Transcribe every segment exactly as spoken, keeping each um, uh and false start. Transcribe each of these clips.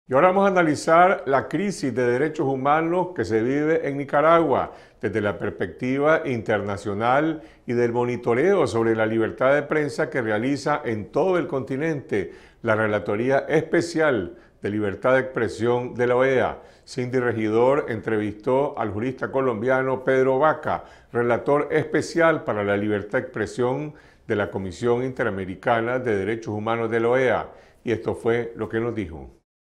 Y ahora vamos a analizar la crisis de derechos humanos que se vive en Nicaragua desde la perspectiva internacional y del monitoreo sobre la libertad de prensa que realiza en todo el continente la Relatoría Especial de Libertad de Expresión de la O E A. Cindy Regidor entrevistó al jurista colombiano Pedro Vaca, relator especial para la libertad de expresión de la Comisión Interamericana de Derechos Humanos de la O E A, y esto fue lo que nos dijo.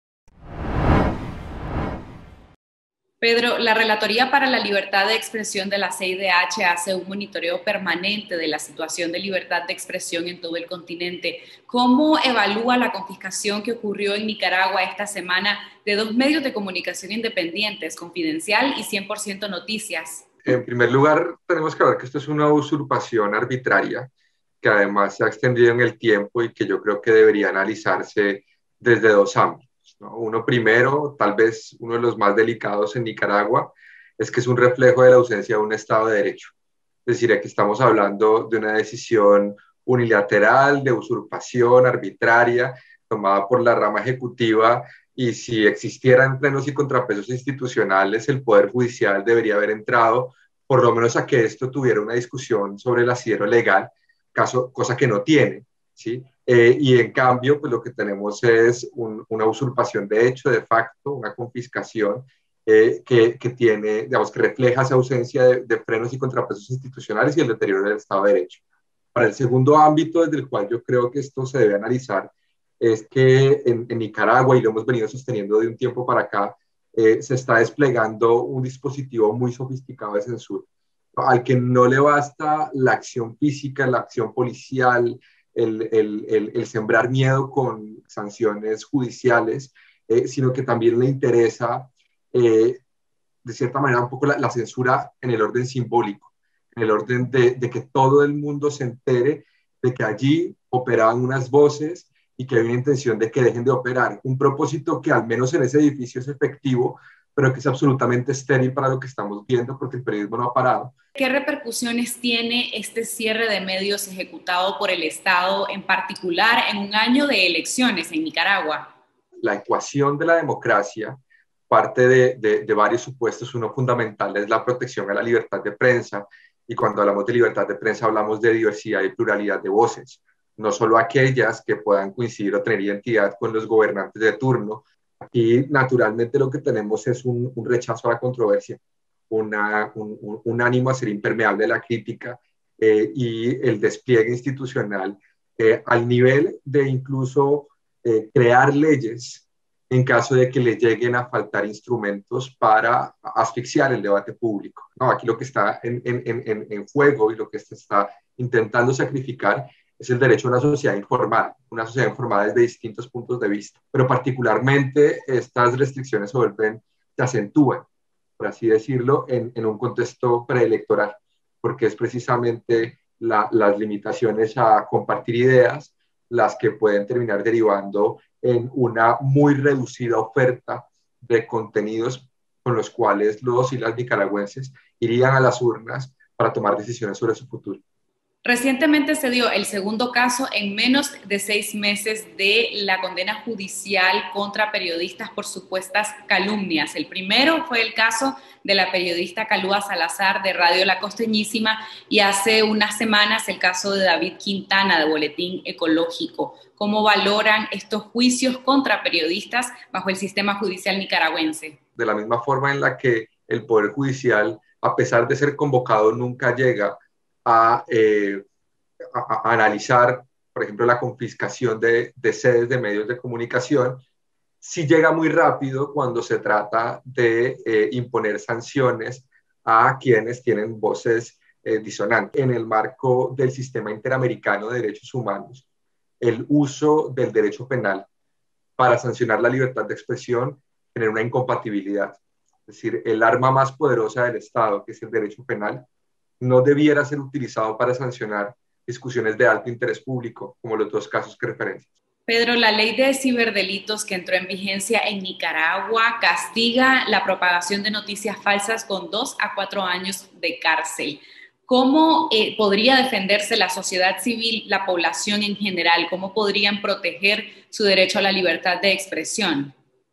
Pedro, la Relatoría para la Libertad de Expresión de la C I D H hace un monitoreo permanente de la situación de libertad de expresión en todo el continente. ¿Cómo evalúa la confiscación que ocurrió en Nicaragua esta semana de dos medios de comunicación independientes, Confidencial y cien por ciento Noticias? En primer lugar, tenemos que ver que esto es una usurpación arbitraria que además se ha extendido en el tiempo y que yo creo que debería analizarse desde dos ámbitos, ¿no? Uno primero, tal vez uno de los más delicados en Nicaragua, es que es un reflejo de la ausencia de un Estado de Derecho. Es decir, aquí estamos hablando de una decisión unilateral, de usurpación arbitraria, tomada por la rama ejecutiva, y si existieran plenos y contrapesos institucionales, el Poder Judicial debería haber entrado, por lo menos a que esto tuviera una discusión sobre el asidero legal, caso, cosa que no tiene, ¿sí? Eh, y en cambio, pues lo que tenemos es un, una usurpación de hecho, de facto, una confiscación eh, que, que tiene, digamos, que refleja esa ausencia de, de frenos y contrapesos institucionales y el deterioro del Estado de Derecho. Para el segundo ámbito desde el cual yo creo que esto se debe analizar es que en, en Nicaragua, y lo hemos venido sosteniendo de un tiempo para acá, eh, se está desplegando un dispositivo muy sofisticado de censura, al que no le basta la acción física, la acción policial, el, el, el, el sembrar miedo con sanciones judiciales, eh, sino que también le interesa, eh, de cierta manera, un poco la, la censura en el orden simbólico, en el orden de, de que todo el mundo se entere de que allí operaban unas voces y que hay una intención de que dejen de operar. Un propósito que al menos en ese edificio es efectivo, pero que es absolutamente estéril para lo que estamos viendo porque el periodismo no ha parado. ¿Qué repercusiones tiene este cierre de medios ejecutado por el Estado, en particular en un año de elecciones en Nicaragua? La ecuación de la democracia parte de, de, de varios supuestos. Uno fundamental es la protección a la libertad de prensa, y cuando hablamos de libertad de prensa hablamos de diversidad y pluralidad de voces, no solo aquellas que puedan coincidir o tener identidad con los gobernantes de turno. Aquí naturalmente lo que tenemos es un, un rechazo a la controversia, una, un, un, un ánimo a ser impermeable a la crítica, eh, y el despliegue institucional eh, al nivel de incluso eh, crear leyes en caso de que le lleguen a faltar instrumentos para asfixiar el debate público. No, aquí lo que está en, en, en, en juego y lo que se está intentando sacrificar es el derecho a una sociedad informada, una sociedad informada desde distintos puntos de vista, pero particularmente estas restricciones se vuelven, se acentúan, por así decirlo, en, en un contexto preelectoral, porque es precisamente la, las limitaciones a compartir ideas las que pueden terminar derivando en una muy reducida oferta de contenidos con los cuales los y las nicaragüenses irían a las urnas para tomar decisiones sobre su futuro. Recientemente se dio el segundo caso en menos de seis meses de la condena judicial contra periodistas por supuestas calumnias. El primero fue el caso de la periodista Kalua Salazar de Radio La Costeñísima, y hace unas semanas el caso de David Quintana de Boletín Ecológico. ¿Cómo valoran estos juicios contra periodistas bajo el sistema judicial nicaragüense? De la misma forma en la que el Poder Judicial, a pesar de ser convocado, nunca llega A, eh, a, a analizar, por ejemplo, la confiscación de, de sedes de medios de comunicación, sí llega muy rápido cuando se trata de eh, imponer sanciones a quienes tienen voces eh, disonantes. En el marco del sistema interamericano de derechos humanos, el uso del derecho penal para sancionar la libertad de expresión genera una incompatibilidad. Es decir, el arma más poderosa del Estado, que es el derecho penal, no debiera ser utilizado para sancionar discusiones de alto interés público, como los dos casos que referencias. Pedro, la ley de ciberdelitos que entró en vigencia en Nicaragua castiga la propagación de noticias falsas con dos a cuatro años de cárcel. ¿Cómo eh, podría defenderse la sociedad civil, la población en general? ¿Cómo podrían proteger su derecho a la libertad de expresión?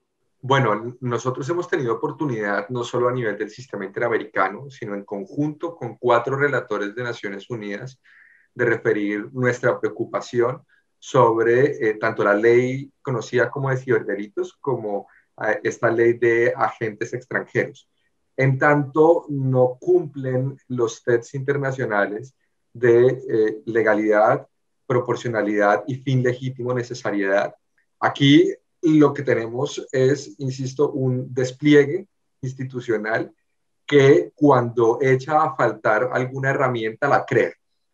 Bueno, nosotros hemos tenido oportunidad no solo a nivel del sistema interamericano, sino en conjunto con cuatro relatores de Naciones Unidas de referir nuestra preocupación sobre eh, tanto la ley conocida como de ciberdelitos como eh, esta ley de agentes extranjeros. En tanto, no cumplen los tests internacionales de eh, legalidad, proporcionalidad y fin legítimo necesariedad. Aquí lo que tenemos es, insisto, un despliegue institucional que cuando echa a faltar alguna herramienta la crea.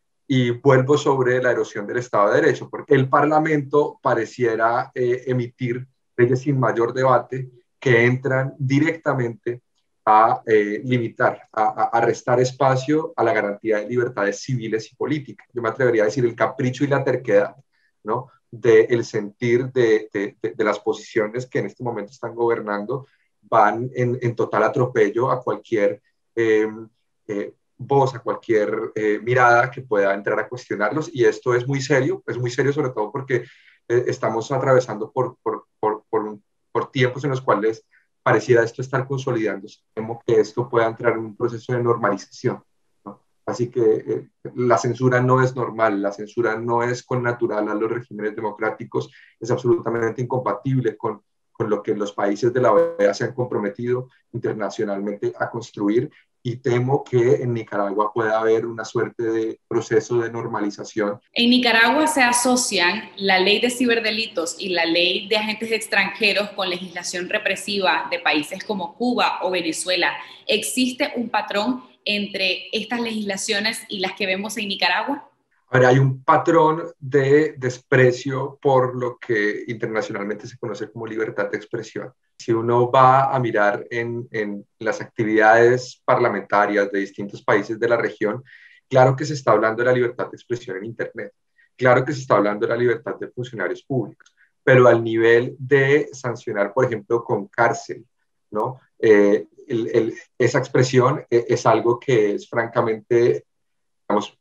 Y vuelvo sobre la erosión del Estado de Derecho, porque el Parlamento pareciera eh, emitir leyes sin mayor debate que entran directamente a eh, limitar, a, a restar espacio a la garantía de libertades civiles y políticas. Yo me atrevería a decir el capricho y la terquedad, ¿no?, del sentir de, de, de, de las posiciones que en este momento están gobernando van en, en total atropello a cualquier eh, eh, voz, a cualquier eh, mirada que pueda entrar a cuestionarlos. Y esto es muy serio, es muy serio sobre todo porque eh, estamos atravesando por, por, por, por, un, por tiempos en los cuales pareciera esto estar consolidándose. Temo que esto pueda entrar en un proceso de normalización, ¿no? Así que eh, la censura no es normal, la censura no es connatural a los regímenes democráticos, es absolutamente incompatible con, con lo que los países de la O E A se han comprometido internacionalmente a construir, y temo que en Nicaragua pueda haber una suerte de proceso de normalización. En Nicaragua se asocian la ley de ciberdelitos y la ley de agentes extranjeros con legislación represiva de países como Cuba o Venezuela. ¿Existe un patrón entre estas legislaciones y las que vemos en Nicaragua? Ahora, hay un patrón de desprecio por lo que internacionalmente se conoce como libertad de expresión. Si uno va a mirar en, en las actividades parlamentarias de distintos países de la región, claro que se está hablando de la libertad de expresión en Internet, claro que se está hablando de la libertad de funcionarios públicos, pero al nivel de sancionar, por ejemplo, con cárcel, ¿no? Eh, el, el, esa expresión es algo que es francamente, digamos,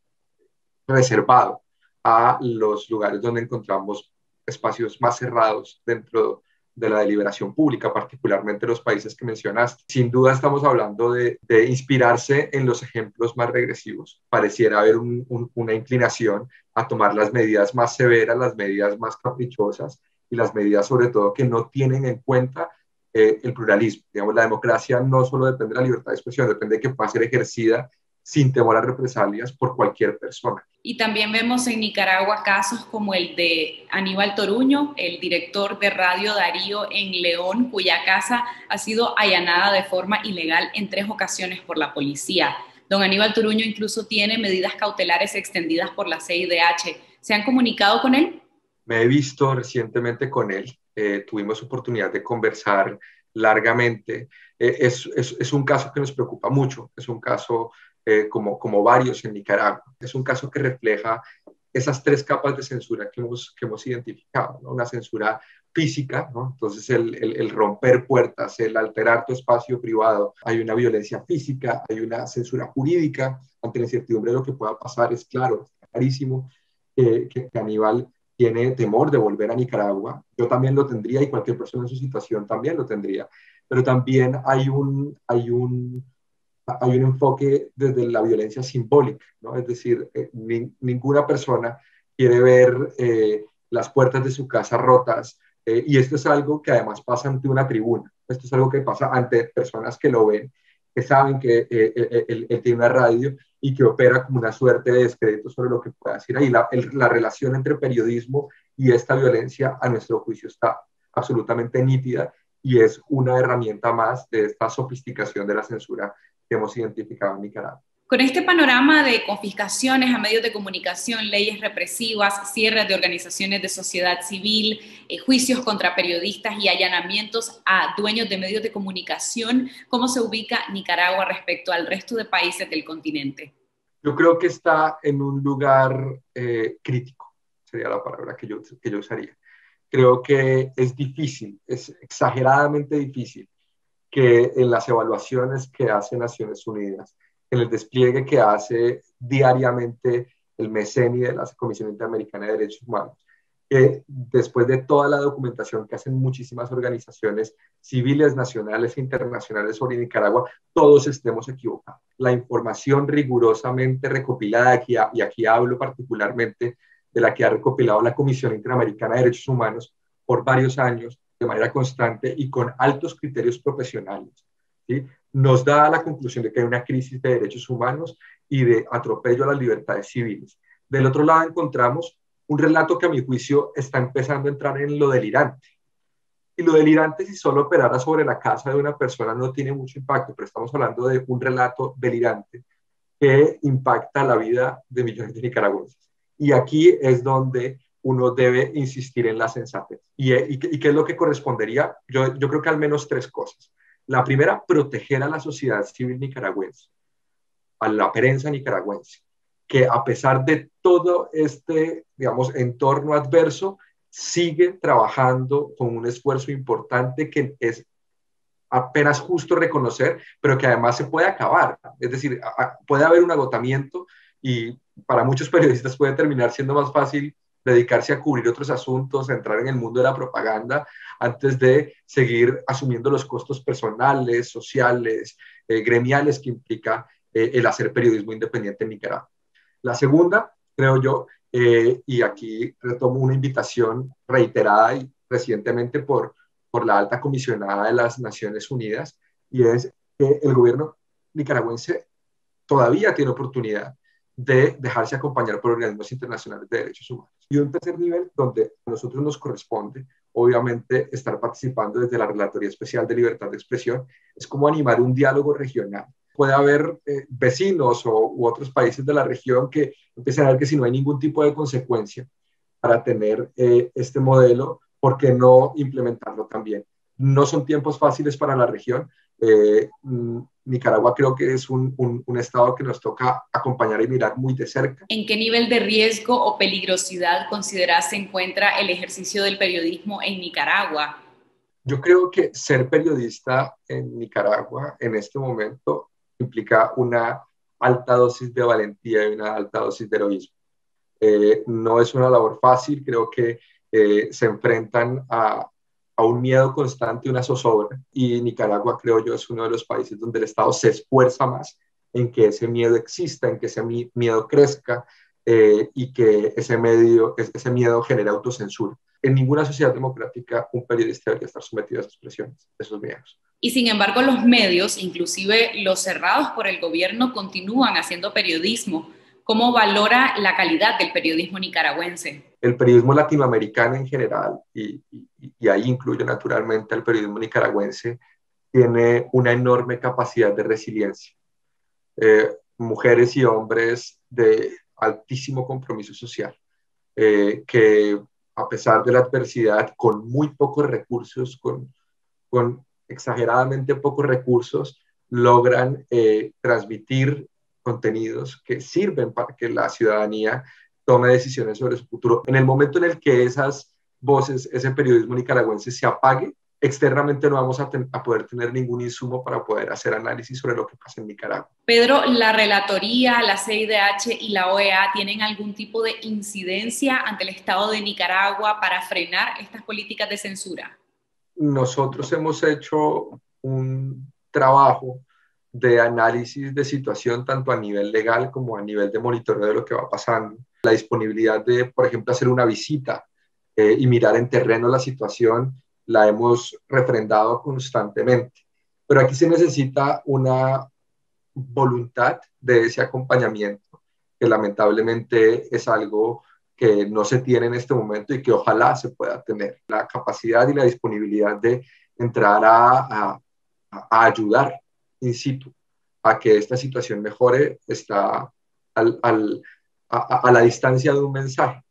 reservado a los lugares donde encontramos espacios más cerrados dentro de la deliberación pública, particularmente los países que mencionaste. Sin duda estamos hablando de, de inspirarse en los ejemplos más regresivos. Pareciera haber un, un, una inclinación a tomar las medidas más severas, las medidas más caprichosas y las medidas sobre todo que no tienen en cuenta eh, el pluralismo. Digamos, la democracia no solo depende de la libertad de expresión, depende de que pueda ser ejercida sin temor a represalias por cualquier persona. Y también vemos en Nicaragua casos como el de Aníbal Toruño, el director de Radio Darío en León, cuya casa ha sido allanada de forma ilegal en tres ocasiones por la policía. Don Aníbal Toruño incluso tiene medidas cautelares extendidas por la C I D H. ¿Se han comunicado con él? Me he visto recientemente con él. Eh, tuvimos oportunidad de conversar largamente. Eh, es, es, es un caso que nos preocupa mucho. Es un caso Eh, como, como varios en Nicaragua. Es un caso que refleja esas tres capas de censura que hemos, que hemos identificado, ¿no? Una censura física, ¿no? Entonces el, el, el romper puertas, el alterar tu espacio privado. Hay una violencia física, hay una censura jurídica ante la incertidumbre de lo que pueda pasar. Es claro, es clarísimo que, que, que Aníbal tiene temor de volver a Nicaragua. Yo también lo tendría y cualquier persona en su situación también lo tendría. Pero también hay un... Hay un hay un enfoque desde la violencia simbólica, ¿no? Es decir, eh, ni, ninguna persona quiere ver eh, las puertas de su casa rotas, eh, y esto es algo que además pasa ante una tribuna, esto es algo que pasa ante personas que lo ven, que saben que eh, él, él, él tiene una radio y que opera como una suerte de descrédito sobre lo que pueda decir ahí. La, el, la relación entre periodismo y esta violencia, a nuestro juicio, está absolutamente nítida y es una herramienta más de esta sofisticación de la censura que hemos identificado en Nicaragua. Con este panorama de confiscaciones a medios de comunicación, leyes represivas, cierres de organizaciones de sociedad civil, eh, juicios contra periodistas y allanamientos a dueños de medios de comunicación, ¿cómo se ubica Nicaragua respecto al resto de países del continente? Yo creo que está en un lugar eh, crítico, sería la palabra que yo, que yo usaría. Creo que es difícil, es exageradamente difícil que en las evaluaciones que hace Naciones Unidas, en el despliegue que hace diariamente el MECENI de la Comisión Interamericana de Derechos Humanos, que después de toda la documentación que hacen muchísimas organizaciones civiles, nacionales e internacionales sobre Nicaragua, todos estemos equivocados. La información rigurosamente recopilada, aquí, y aquí hablo particularmente de la que ha recopilado la Comisión Interamericana de Derechos Humanos por varios años, de manera constante y con altos criterios profesionales, ¿sí?, nos da la conclusión de que hay una crisis de derechos humanos y de atropello a las libertades civiles. Del otro lado encontramos un relato que a mi juicio está empezando a entrar en lo delirante. Y lo delirante, si solo operara sobre la casa de una persona, no tiene mucho impacto, pero estamos hablando de un relato delirante que impacta la vida de millones de nicaragüenses. Y aquí es donde uno debe insistir en la sensatez. ¿Y, y, y qué es lo que correspondería? Yo, yo creo que al menos tres cosas. La primera, proteger a la sociedad civil nicaragüense, a la prensa nicaragüense, que a pesar de todo este, digamos, entorno adverso, sigue trabajando con un esfuerzo importante que es apenas justo reconocer, pero que además se puede acabar. Es decir, a, puede haber un agotamiento y para muchos periodistas puede terminar siendo más fácil dedicarse a cubrir otros asuntos, entrar en el mundo de la propaganda, antes de seguir asumiendo los costos personales, sociales, eh, gremiales que implica eh, el hacer periodismo independiente en Nicaragua. La segunda, creo yo, eh, y aquí retomo una invitación reiterada y recientemente por, por la alta comisionada de las Naciones Unidas, y es que el gobierno nicaragüense todavía tiene oportunidad de dejarse acompañar por organismos internacionales de derechos humanos. Y un tercer nivel donde a nosotros nos corresponde, obviamente, estar participando desde la Relatoría Especial de Libertad de Expresión, es como animar un diálogo regional. Puede haber eh, vecinos o, u otros países de la región que empiecen a ver que si no hay ningún tipo de consecuencia para tener eh, este modelo, ¿por qué no implementarlo también? No son tiempos fáciles para la región. Eh, Nicaragua creo que es un, un, un estado que nos toca acompañar y mirar muy de cerca. ¿En qué nivel de riesgo o peligrosidad consideras se encuentra el ejercicio del periodismo en Nicaragua? Yo creo que ser periodista en Nicaragua en este momento implica una alta dosis de valentía y una alta dosis de heroísmo. Eh, no es una labor fácil, creo que eh, se enfrentan a, a un miedo constante y una zozobra, y Nicaragua, creo yo, es uno de los países donde el Estado se esfuerza más en que ese miedo exista, en que ese miedo crezca eh, y que ese, medio, ese miedo genere autocensura. En ninguna sociedad democrática un periodista debería estar sometido a esas presiones, a esos miedos. Y sin embargo, los medios, inclusive los cerrados por el gobierno, continúan haciendo periodismo. ¿Cómo valora la calidad del periodismo nicaragüense? El periodismo latinoamericano en general, y, y, y ahí incluye naturalmente el periodismo nicaragüense, tiene una enorme capacidad de resiliencia. Eh, mujeres y hombres de altísimo compromiso social, eh, que a pesar de la adversidad, con muy pocos recursos, con, con exageradamente pocos recursos, logran eh, transmitir contenidos que sirven para que la ciudadanía tome decisiones sobre su futuro. En el momento en el que esas voces, ese periodismo nicaragüense se apague, externamente no vamos a, ten, a poder tener ningún insumo para poder hacer análisis sobre lo que pasa en Nicaragua. Pedro, ¿la Relatoría, la C I D H y la O E A tienen algún tipo de incidencia ante el Estado de Nicaragua para frenar estas políticas de censura? Nosotros hemos hecho un trabajo de análisis de situación tanto a nivel legal como a nivel de monitoreo de lo que va pasando. La disponibilidad de, por ejemplo, hacer una visita eh, y mirar en terreno la situación la hemos refrendado constantemente. Pero aquí se necesita una voluntad de ese acompañamiento, que lamentablemente es algo que no se tiene en este momento y que ojalá se pueda tener. La capacidad y la disponibilidad de entrar a, a, a ayudar in situ a que esta situación mejore está al, al, a, a la distancia de un mensaje.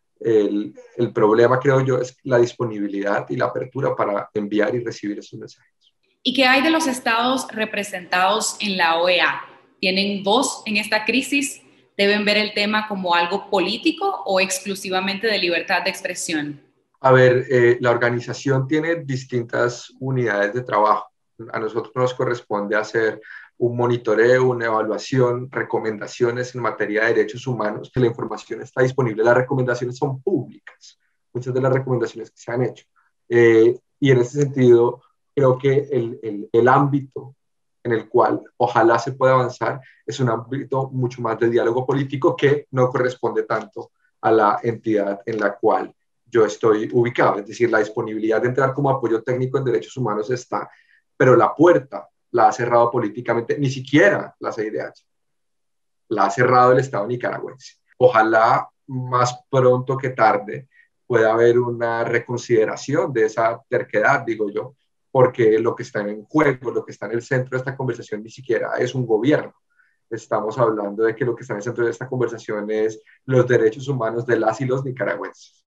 El, el problema, creo yo, es la disponibilidad y la apertura para enviar y recibir esos mensajes. ¿Y qué hay de los estados representados en la O E A? ¿Tienen voz en esta crisis? ¿Deben ver el tema como algo político o exclusivamente de libertad de expresión? A ver, eh, la organización tiene distintas unidades de trabajo. A nosotros nos corresponde hacer un monitoreo, una evaluación, recomendaciones en materia de derechos humanos. La información está disponible, las recomendaciones son públicas. muchas de las recomendaciones que se han hecho. Eh, y en ese sentido, creo que el, el, el ámbito en el cual ojalá se pueda avanzar es un ámbito mucho más de diálogo político que no corresponde tanto a la entidad en la cual yo estoy ubicado. Es decir, la disponibilidad de entrar como apoyo técnico en derechos humanos está, pero la puerta la ha cerrado políticamente, ni siquiera la C I D H, la ha cerrado el Estado nicaragüense. Ojalá más pronto que tarde pueda haber una reconsideración de esa terquedad, digo yo, porque lo que está en juego, lo que está en el centro de esta conversación ni siquiera es un gobierno. Estamos hablando de que lo que está en el centro de esta conversación es los derechos humanos de las y los nicaragüenses.